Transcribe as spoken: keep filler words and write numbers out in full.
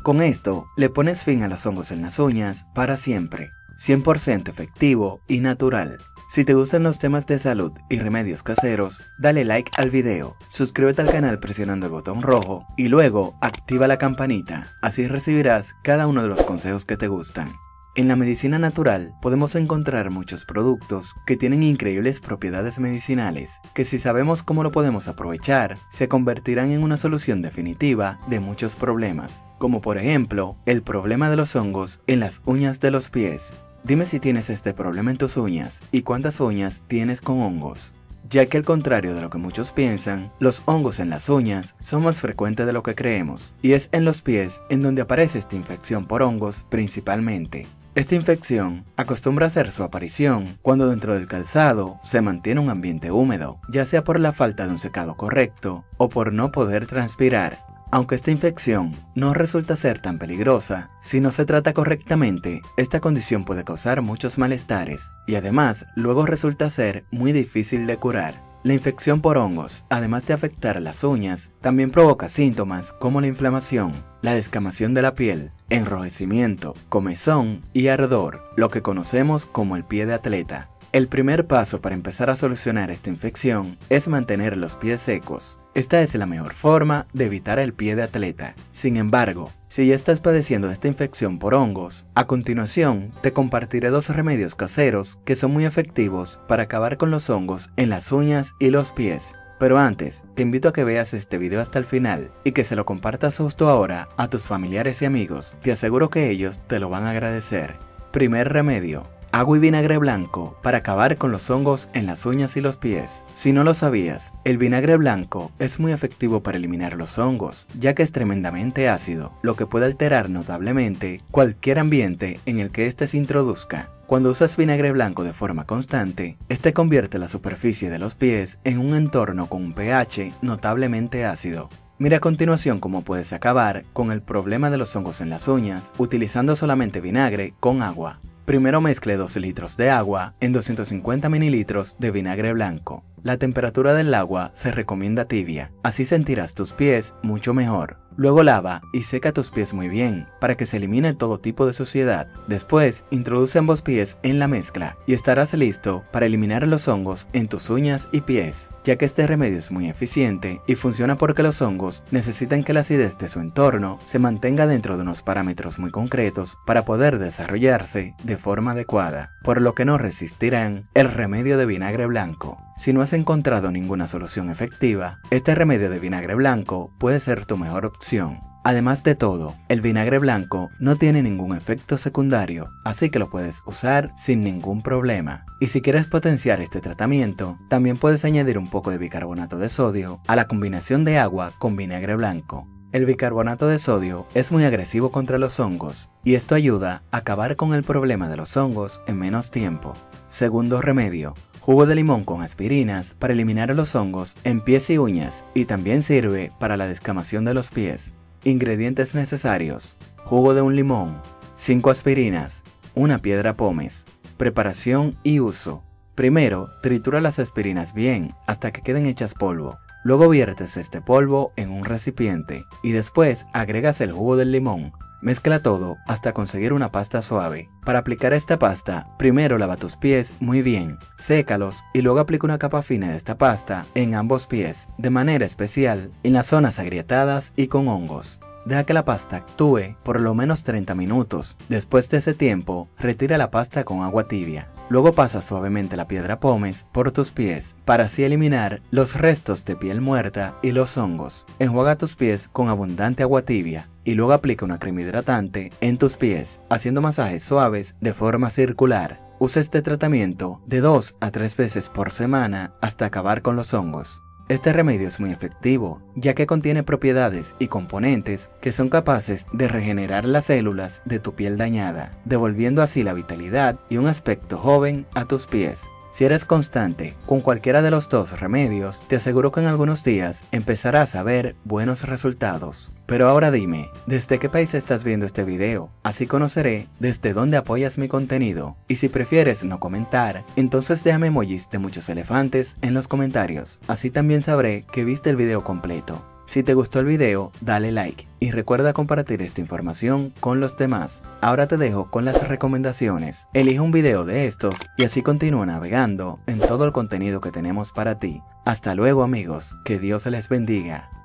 Con esto, le pones fin a los hongos en las uñas para siempre. cien por ciento efectivo y natural. Si te gustan los temas de salud y remedios caseros, dale like al video, suscríbete al canal presionando el botón rojo y luego activa la campanita, así recibirás cada uno de los consejos que te gustan. En la medicina natural podemos encontrar muchos productos que tienen increíbles propiedades medicinales, que si sabemos cómo lo podemos aprovechar, se convertirán en una solución definitiva de muchos problemas, como por ejemplo, el problema de los hongos en las uñas de los pies. Dime si tienes este problema en tus uñas y cuántas uñas tienes con hongos. Ya que al contrario de lo que muchos piensan, los hongos en las uñas son más frecuentes de lo que creemos, y es en los pies en donde aparece esta infección por hongos principalmente. Esta infección acostumbra a hacer su aparición cuando dentro del calzado se mantiene un ambiente húmedo, ya sea por la falta de un secado correcto o por no poder transpirar. Aunque esta infección no resulta ser tan peligrosa, si no se trata correctamente, esta condición puede causar muchos malestares y además luego resulta ser muy difícil de curar. La infección por hongos, además de afectar las uñas, también provoca síntomas como la inflamación, la descamación de la piel, enrojecimiento, comezón y ardor, lo que conocemos como el pie de atleta. El primer paso para empezar a solucionar esta infección es mantener los pies secos. Esta es la mejor forma de evitar el pie de atleta. Sin embargo, si ya estás padeciendo de esta infección por hongos, a continuación te compartiré dos remedios caseros que son muy efectivos para acabar con los hongos en las uñas y los pies. Pero antes, te invito a que veas este video hasta el final y que se lo compartas justo ahora a tus familiares y amigos. Te aseguro que ellos te lo van a agradecer. Primer remedio. Agua y vinagre blanco para acabar con los hongos en las uñas y los pies. Si no lo sabías, el vinagre blanco es muy efectivo para eliminar los hongos, ya que es tremendamente ácido, lo que puede alterar notablemente cualquier ambiente en el que éste se introduzca. Cuando usas vinagre blanco de forma constante, este convierte la superficie de los pies en un entorno con un pH notablemente ácido. Mira a continuación cómo puedes acabar con el problema de los hongos en las uñas utilizando solamente vinagre con agua. Primero mezcle doce litros de agua en doscientos cincuenta mililitros de vinagre blanco. La temperatura del agua se recomienda tibia, así sentirás tus pies mucho mejor. Luego lava y seca tus pies muy bien para que se elimine todo tipo de suciedad. Después, introduce ambos pies en la mezcla y estarás listo para eliminar los hongos en tus uñas y pies, ya que este remedio es muy eficiente y funciona porque los hongos necesitan que la acidez de su entorno se mantenga dentro de unos parámetros muy concretos para poder desarrollarse de forma adecuada, por lo que no resistirán el remedio de vinagre blanco. Si no has encontrado ninguna solución efectiva, este remedio de vinagre blanco puede ser tu mejor opción. Además de todo, el vinagre blanco no tiene ningún efecto secundario, así que lo puedes usar sin ningún problema. Y si quieres potenciar este tratamiento, también puedes añadir un poco de bicarbonato de sodio a la combinación de agua con vinagre blanco. El bicarbonato de sodio es muy agresivo contra los hongos, y esto ayuda a acabar con el problema de los hongos en menos tiempo. Segundo remedio. Jugo de limón con aspirinas para eliminar los hongos en pies y uñas y también sirve para la descamación de los pies. Ingredientes necesarios. Jugo de un limón, cinco aspirinas, una piedra pómez. Preparación y uso. Primero, tritura las aspirinas bien hasta que queden hechas polvo. Luego viertes este polvo en un recipiente y después agregas el jugo del limón. Mezcla todo hasta conseguir una pasta suave. Para aplicar esta pasta, primero lava tus pies muy bien, sécalos y luego aplica una capa fina de esta pasta en ambos pies, de manera especial en las zonas agrietadas y con hongos. Deja que la pasta actúe por lo menos treinta minutos. Después de ese tiempo, retira la pasta con agua tibia. Luego pasa suavemente la piedra pómez por tus pies para así eliminar los restos de piel muerta y los hongos. Enjuaga tus pies con abundante agua tibia y luego aplica una crema hidratante en tus pies, haciendo masajes suaves de forma circular. Usa este tratamiento de dos a tres veces por semana hasta acabar con los hongos. Este remedio es muy efectivo, ya que contiene propiedades y componentes que son capaces de regenerar las células de tu piel dañada, devolviendo así la vitalidad y un aspecto joven a tus pies. Si eres constante con cualquiera de los dos remedios, te aseguro que en algunos días empezarás a ver buenos resultados. Pero ahora dime, ¿desde qué país estás viendo este video? Así conoceré desde dónde apoyas mi contenido. Y si prefieres no comentar, entonces déjame emojis de muchos elefantes en los comentarios. Así también sabré que viste el video completo. Si te gustó el video, dale like y recuerda compartir esta información con los demás. Ahora te dejo con las recomendaciones. Elige un video de estos y así continúa navegando en todo el contenido que tenemos para ti. Hasta luego amigos, que Dios les bendiga.